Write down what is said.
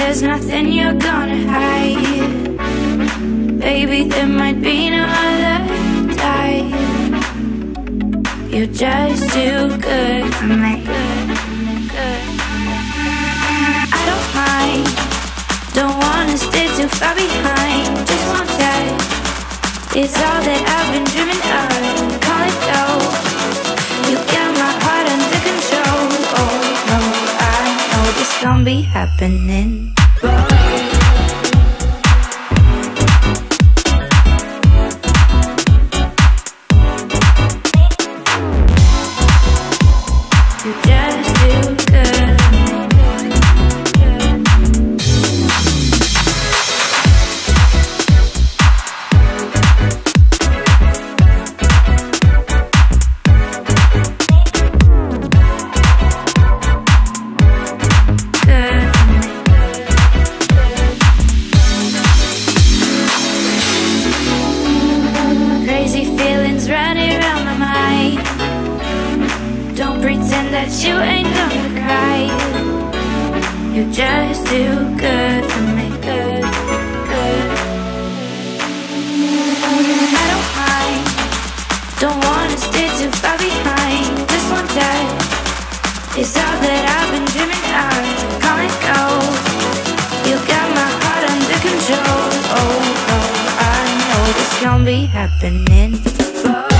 there's nothing you're gonna hide. Baby, there might be no other type. You're just too good for me. I don't mind, don't wanna stay too far behind. Just one touch is all that I've been dreaming of. Call it dough, you got my heart under control. Oh no, I know this gon' be happening. You're just too good. Crazy feelings running around my mind. Don't pretend that you ain't gonna cry. You're just too good for me. Good, good. I don't mind, don't wanna stay too far behind. Just one touch is all that I've been dreaming of. Call it go, you got my heart under control. Oh, oh, I know this gon' be happening.